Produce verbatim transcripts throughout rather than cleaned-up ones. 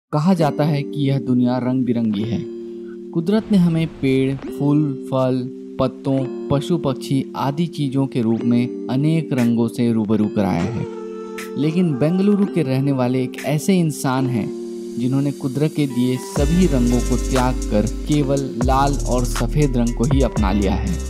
कहा जाता है कि यह दुनिया रंग बिरंगी है। कुदरत ने हमें पेड़, फूल, फल, पत्तों, पशु पक्षी आदि चीज़ों के रूप में अनेक रंगों से रूबरू कराया है। लेकिन बेंगलुरु के रहने वाले एक ऐसे इंसान हैं जिन्होंने कुदरत के दिए सभी रंगों को त्याग कर केवल लाल और सफ़ेद रंग को ही अपना लिया है।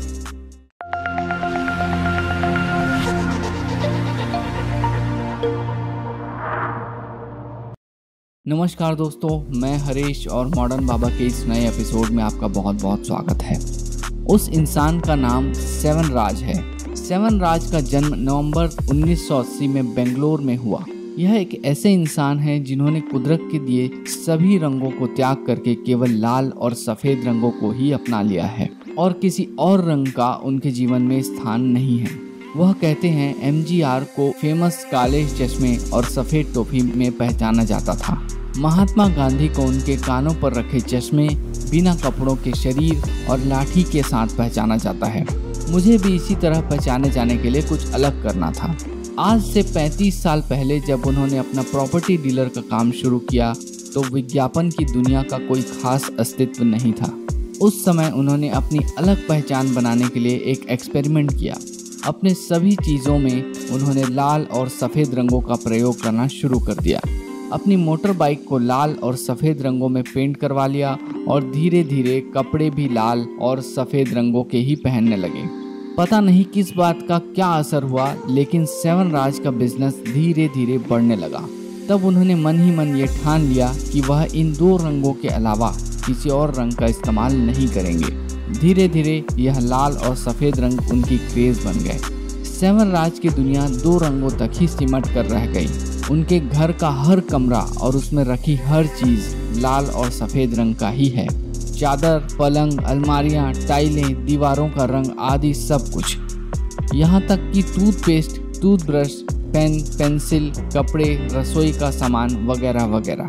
नमस्कार दोस्तों, मैं हरीश और मॉडर्न बाबा के इस नए एपिसोड में आपका बहुत बहुत स्वागत है। उस इंसान का नाम सेवन राज है। सेवन राज का जन्म नवंबर उन्नीस सौ अस्सी में बेंगलोर में हुआ। यह एक ऐसे इंसान हैं जिन्होंने कुदरत के दिए सभी रंगों को त्याग करके केवल लाल और सफ़ेद रंगों को ही अपना लिया है और किसी और रंग का उनके जीवन में स्थान नहीं है। वह कहते हैं एम जी आर को फेमस काले चश्मे और सफ़ेद टोपी में पहचाना जाता था। महात्मा गांधी को उनके कानों पर रखे चश्मे, बिना कपड़ों के शरीर और लाठी के साथ पहचाना जाता है। मुझे भी इसी तरह पहचाने जाने के लिए कुछ अलग करना था। आज से पैंतीस साल पहले जब उन्होंने अपना प्रॉपर्टी डीलर का काम शुरू किया तो विज्ञापन की दुनिया का कोई खास अस्तित्व नहीं था। उस समय उन्होंने अपनी अलग पहचान बनाने के लिए एक एक्सपेरिमेंट किया। अपने सभी चीज़ों में उन्होंने लाल और सफ़ेद रंगों का प्रयोग करना शुरू कर दिया। अपनी मोटर बाइक को लाल और सफ़ेद रंगों में पेंट करवा लिया और धीरे धीरे कपड़े भी लाल और सफ़ेद रंगों के ही पहनने लगे। पता नहीं किस बात का क्या असर हुआ, लेकिन सेवन राज का बिजनेस धीरे धीरे बढ़ने लगा। तब उन्होंने मन ही मन ये ठान लिया कि वह इन दो रंगों के अलावा किसी और रंग का इस्तेमाल नहीं करेंगे। धीरे धीरे यह लाल और सफ़ेद रंग उनकी क्रेज़ बन गए। सेवन राज की दुनिया दो रंगों तक ही सिमट कर रह गई। उनके घर का हर कमरा और उसमें रखी हर चीज़ लाल और सफ़ेद रंग का ही है। चादर, पलंग, अलमारियाँ, टाइलें, दीवारों का रंग आदि सब कुछ। यहाँ तक कि टूथपेस्ट, टूथब्रश, पेन, पेंसिल, कपड़े, रसोई का सामान वगैरह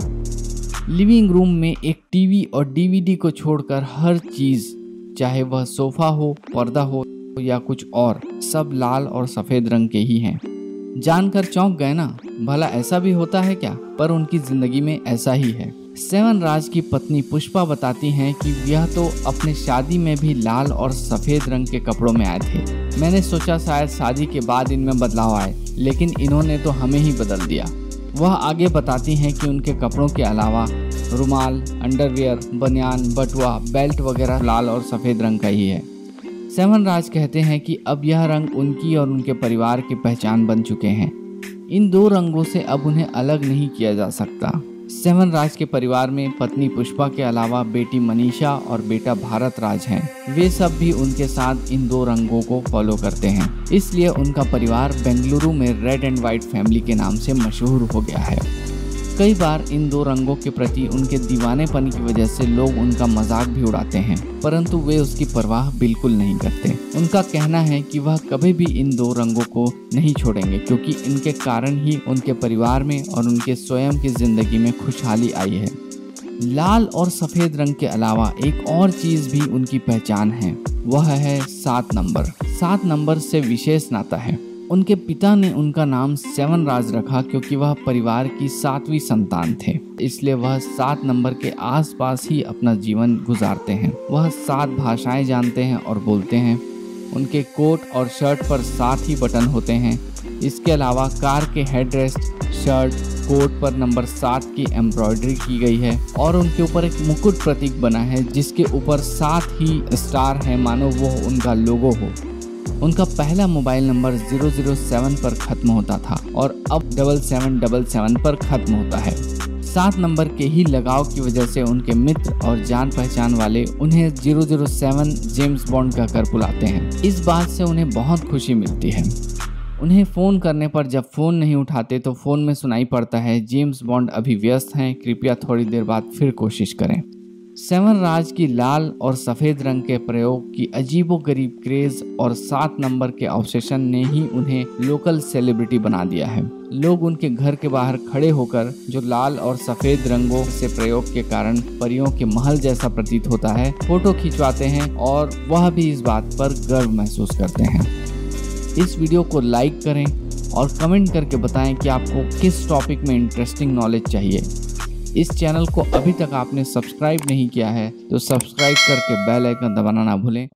वगैरह। लिविंग रूम में एक टीवी और डी वी डी को छोड़कर हर चीज़, चाहे वह सोफ़ा हो, पर्दा हो या कुछ और, सब लाल और सफ़ेद रंग के ही हैं। जानकर चौंक गए ना, भला ऐसा भी होता है क्या? पर उनकी जिंदगी में ऐसा ही है। सेवन राज की पत्नी पुष्पा बताती हैं कि यह तो अपने शादी में भी लाल और सफ़ेद रंग के कपड़ों में आए थे। मैंने सोचा शायद शादी के बाद इनमें बदलाव आए, लेकिन इन्होंने तो हमें ही बदल दिया। वह आगे बताती हैं कि उनके कपड़ों के अलावा रुमाल, अंडरवियर, बनियान, बटुआ, बेल्ट वगैरह लाल और सफ़ेद रंग का ही है। सेवन राज कहते हैं कि अब यह रंग उनकी और उनके परिवार की पहचान बन चुके हैं। इन दो रंगों से अब उन्हें अलग नहीं किया जा सकता। सेवन राज के परिवार में पत्नी पुष्पा के अलावा बेटी मनीषा और बेटा भारत राज हैं। वे सब भी उनके साथ इन दो रंगों को फॉलो करते हैं। इसलिए उनका परिवार बेंगलुरु में रेड एंड व्हाइट फैमिली के नाम से मशहूर हो गया है। कई बार इन दो रंगों के प्रति उनके दीवानेपन की वजह से लोग उनका मजाक भी उड़ाते हैं, परंतु वे उसकी परवाह बिल्कुल नहीं करते। उनका कहना है कि वह कभी भी इन दो रंगों को नहीं छोड़ेंगे, क्योंकि इनके कारण ही उनके परिवार में और उनके स्वयं की जिंदगी में खुशहाली आई है। लाल और सफ़ेद रंग के अलावा एक और चीज़ भी उनकी पहचान है, वह है सात नंबर। सात नंबर से विशेष नाता है। उनके पिता ने उनका नाम सेवन राज रखा क्योंकि वह परिवार की सातवीं संतान थे, इसलिए वह सात नंबर के आसपास ही अपना जीवन गुजारते हैं। वह सात भाषाएं जानते हैं और बोलते हैं। उनके कोट और शर्ट पर सात ही बटन होते हैं। इसके अलावा कार के हेडरेस्ट, शर्ट, कोट पर नंबर सात की एम्ब्रॉयडरी की गई है और उनके ऊपर एक मुकुट प्रतीक बना है जिसके ऊपर सात ही स्टार हैं, मानो वो उनका लोगो हो। उनका पहला mobile number zero zero seven पर ख़त्म होता था और अब डबल सेवन डबल सेवन पर ख़त्म होता है। सात नंबर के ही लगाव की वजह से उनके मित्र और जान पहचान वाले उन्हें zero zero seven James Bond कहकर बुलाते हैं। इस बात से उन्हें बहुत खुशी मिलती है। उन्हें फ़ोन करने पर जब फ़ोन नहीं उठाते तो फ़ोन में सुनाई पड़ता है, जेम्स बॉन्ड अभी व्यस्त हैं, कृपया थोड़ी देर बाद फिर कोशिश करें। सेवन राज की लाल और सफ़ेद रंग के प्रयोग की अजीबोगरीब क्रेज़ और सात नंबर के ऑब्सेशन ने ही उन्हें लोकल सेलिब्रिटी बना दिया है। लोग उनके घर के बाहर खड़े होकर, जो लाल और सफ़ेद रंगों से प्रयोग के कारण परियों के महल जैसा प्रतीत होता है, फोटो खिंचवाते हैं और वह भी इस बात पर गर्व महसूस करते हैं। इस वीडियो को लाइक करें और कमेंट करके बताएं कि आपको किस टॉपिक में इंटरेस्टिंग नॉलेज चाहिए। इस चैनल को अभी तक आपने सब्सक्राइब नहीं किया है तो सब्सक्राइब करके बेल आइकन दबाना ना भूलें